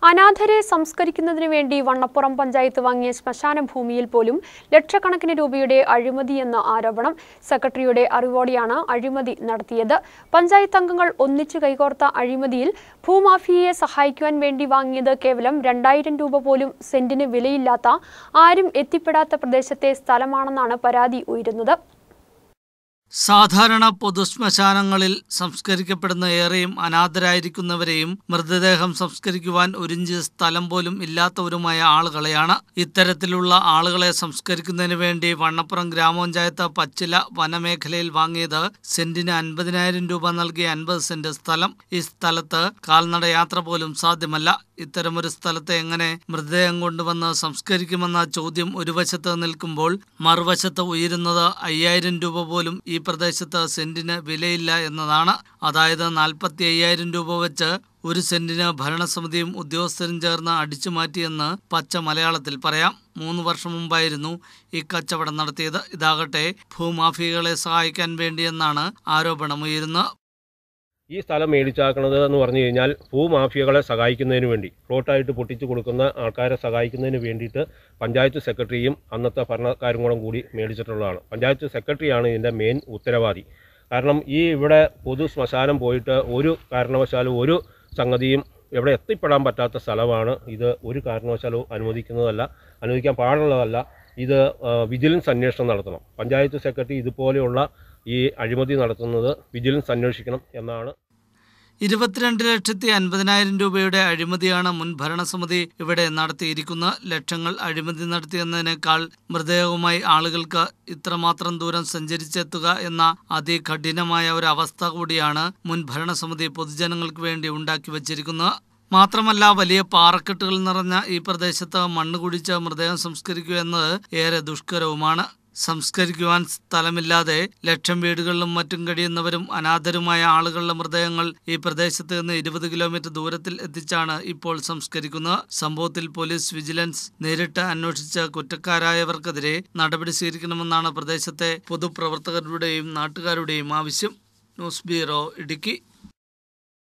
അനാഥരെ സംസ്കരിക്കുന്നതിനു വേണ്ടി വണ്ണപ്പുറം പഞ്ചായത്ത് വാങ്ങിയ ശ്മശാന ഭൂമിയിൽ പോലും ലക്ഷക്കണക്കിന് രൂപയുടെ അഴിമതിയെന്ന ആരോപണം. സെക്രട്ടറിയുടെ അറിവോടെയാണ് അഴിമതി നടത്തിയത്. പഞ്ചായത്ത് അംഗങ്ങൾ ഒന്നിച്ചു കൈകോർത്ത അഴിമതിയിൽ ഭൂമാഫിയയെ സഹായിക്കുവാൻ വേണ്ടി വാങ്ങിയത് കേവലം 2000 രൂപ പോലും സെന്റിന് വിലയില്ലാത്ത, ആരും എത്തിപ്പെടാത്ത പ്രദേശത്തെ സ്ഥലമാണെന്നാണ് പരാതി ഉയരുന്നത്. സാധാരണ പൊതുശ്മശാനങ്ങളിൽ സംസ്കരിക്കപ്പെടുന്ന ഏറെയും അനാഥരായിരിക്കുന്നവരെയും മൃതദേഹം സംസ്കരിക്കുവാൻ ഒരിഞ്ച് സ്ഥലം പോലും ഇല്ലാത്തവരുമായ ആളുകളെയാണ്. ഇത്തരത്തിലുള്ള ആളുകളെ സംസ്കരിക്കുന്നതിന് വേണ്ടി വണ്ണപ്പുറം ഗ്രാമപഞ്ചായത്ത് പച്ചില വനമേഖലയിൽ വാങ്ങിയത് സെന്റിന് 50,000 രൂപ നൽകി 50 സെന്റ് സ്ഥലം. ഈ സ്ഥലത്ത് കാൽനട യാത്ര പോലും സാധ്യമല്ല. ഇത്തരമൊരു സ്ഥലത്ത് എങ്ങനെ മൃതദേഹം കൊണ്ടുവന്ന് സംസ്കരിക്കുമെന്ന ചോദ്യം ഒരു വശത്ത് നിൽക്കുമ്പോൾ മറുവശത്ത് ഉയരുന്നത് 5000 രൂപ പോലും ഈ പ്രദേശത്ത് സെന്റിന് വിലയില്ല എന്നതാണ്. അതായത് 45,000 രൂപ വെച്ച് ഒരു സെന്റിന് ഭരണസമിതിയും ഉദ്യോഗസ്ഥരും ചേർന്ന് അടിച്ചു മാറ്റിയെന്ന് പച്ച മലയാളത്തിൽ പറയാം. 3 വർഷം മുമ്പായിരുന്നു ഈ കച്ചവടം നടത്തിയത്. ഇതാകട്ടെ ഭൂമാഫിയകളെ സഹായിക്കാൻ വേണ്ടിയെന്നാണ് ആരോപണമുയരുന്നത്. ഈ സ്ഥലം മേടിച്ചാക്കുന്നത് എന്ന് പറഞ്ഞു കഴിഞ്ഞാൽ ഭൂമാഫിയകളെ സഹായിക്കുന്നതിന് വേണ്ടി, പ്ലോട്ടായിട്ട് പൊട്ടിച്ചു കൊടുക്കുന്ന ആൾക്കാരെ സഹായിക്കുന്നതിന് വേണ്ടിയിട്ട് പഞ്ചായത്ത് സെക്രട്ടറിയും അന്നത്തെ ഭരണക്കാരും കൂടി മേടിച്ചിട്ടുള്ളതാണ്. പഞ്ചായത്ത് സെക്രട്ടറിയാണ് ഇതിൻ്റെ മെയിൻ ഉത്തരവാദി. കാരണം ഇവിടെ പൊതു ശ്മശാനം പോയിട്ട് ഒരു കാരണവശാലും ഒരു സംഗതിയും ഇവിടെ എത്തിപ്പെടാൻ പറ്റാത്ത സ്ഥലമാണ്. ഇത് ഒരു കാരണവശാലും അനുവദിക്കാൻ പാടുള്ളതല്ല. ഇത് വിജിലൻസ് അന്വേഷണം നടത്തണം. പഞ്ചായത്ത് സെക്രട്ടറി ഇതുപോലെയുള്ള ഈ അഴിമതി നടത്തുന്നത് വിജിലൻസ് അന്വേഷിക്കണം എന്നാണ്. 22,50,000 രൂപയുടെ അഴിമതിയാണ് മുൻ ഭരണസമിതി ഇവിടെ നടത്തിയിരിക്കുന്നത്. ലക്ഷങ്ങൾ അഴിമതി നടത്തിയെന്നതിനേക്കാൾ മൃതദേഹവുമായി ആളുകൾക്ക് ഇത്രമാത്രം ദൂരം സഞ്ചരിച്ചെത്തുക എന്ന അതികഠിനമായ ഒരു അവസ്ഥ കൂടിയാണ് മുൻ ഭരണസമിതി പൊതുജനങ്ങൾക്ക് വേണ്ടി ഉണ്ടാക്കി വച്ചിരിക്കുന്നത്. മാത്രമല്ല, വലിയ പാറക്കെട്ടുകൾ നിറഞ്ഞ ഈ പ്രദേശത്ത് മണ്ണ് കുഴിച്ച് മൃതദേഹം സംസ്കരിക്കുക എന്നത് ഏറെ ദുഷ്കരവുമാണ്. സംസ്കരിക്കുവാൻ സ്ഥലമില്ലാതെ ലക്ഷം വീടുകളിലും മറ്റും കഴിയുന്നവരും അനാഥരുമായ ആളുകളുടെ മൃതദേഹങ്ങൾ ഈ പ്രദേശത്ത് നിന്ന് 20 കിലോമീറ്റർ ദൂരത്തിൽ എത്തിച്ചാണ് ഇപ്പോൾ സംസ്കരിക്കുന്നത്. സംഭവത്തിൽ പോലീസ് വിജിലൻസ് നേരിട്ട് അന്വേഷിച്ച് കുറ്റക്കാരായവർക്കെതിരെ നടപടി സ്വീകരിക്കണമെന്നാണ് പ്രദേശത്തെ പൊതുപ്രവർത്തകരുടെയും നാട്ടുകാരുടെയും ആവശ്യം. News bureau, Idukki.